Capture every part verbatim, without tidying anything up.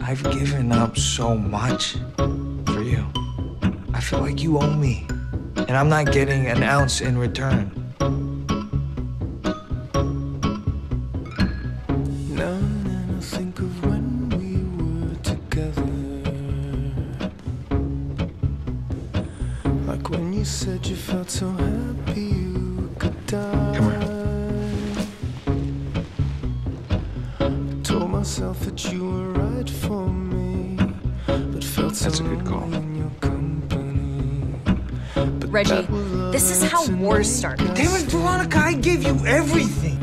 I've given up so much for you. I feel like you owe me, and I'm not getting an ounce in return. Now and then I think of when we were together, like when you said you felt so happy you could die. Come here. I told myself that you were right for me, but felt so That's a good call. lonely in your company. But Reggie, that was all this is I how had to wars make start. us Damn it, Veronica, I gave you everything.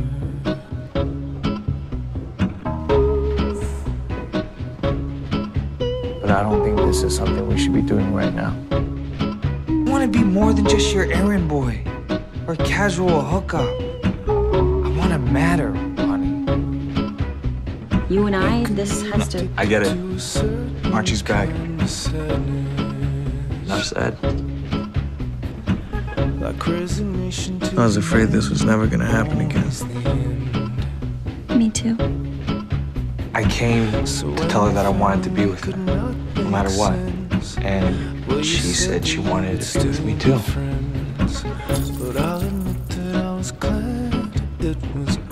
But I don't think this is something we should be doing right now. I want to be more than just your errand boy or casual hookup. I want to matter, honey. You and I, this has to... I get it. Archie's back. Enough said. I was afraid this was never gonna happen again. Me too. I came to tell her that I wanted to be with her, no matter what. And she said she wanted to be with me too. But I'll admit that I was glad it was